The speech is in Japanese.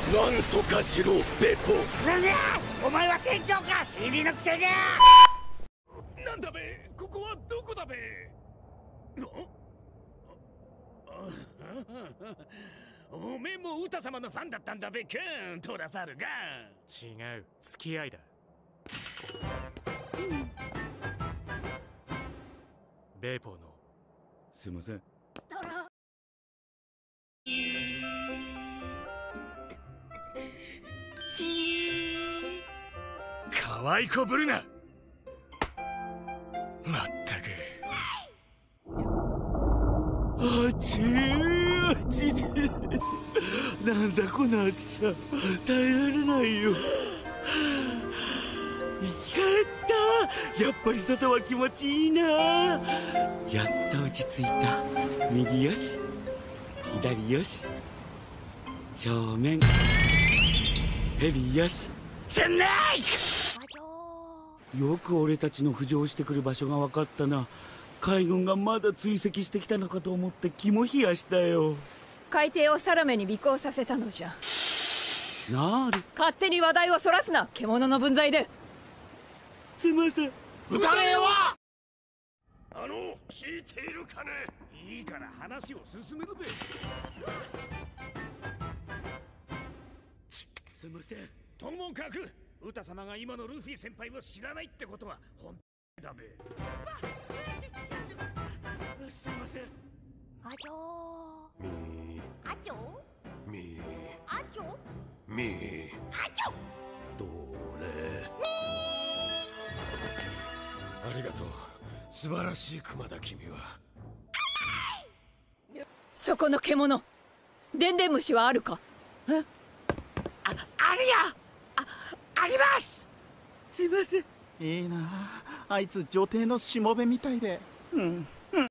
なんとかしろベポ。 なんだお前は船長か、尻のくせが。 なんだべ、ここはどこだべ。おめえもウタ様のファンだったんだべか、トラファルガー。 違う、付き合いだ。ベーポーの。 すいません。可愛いこぶるな。まったく。あちーあちー。なんだこの暑さ、耐えられないよ。やったやっぱり外は気持ちいいな。やっと落ち着いた。右よし左よし正面ヘビよしせんない。よく俺たちの浮上してくる場所が分かったな。海軍がまだ追跡してきたのかと思って肝冷やしたよ。 海底をサラメに尾行させたのじゃ。 なる。 勝手に話題をそらすな、獣の分際で。 すいません。 歌ねえわ。 聞いているかね。いいから話を進めるべ。すいません。ともかくウタ様が今のルフィ先輩を知らないってことは本当だべ。すいません。 あちょみあちょみあちょみあちょ。 どれ。ありがとう。素晴らしい熊だ君は。 そこの獣、でんでん虫はあるか。 あるよ。あります。 すいません。 いいなあ、あいつ女帝のしもべみたいで。うん。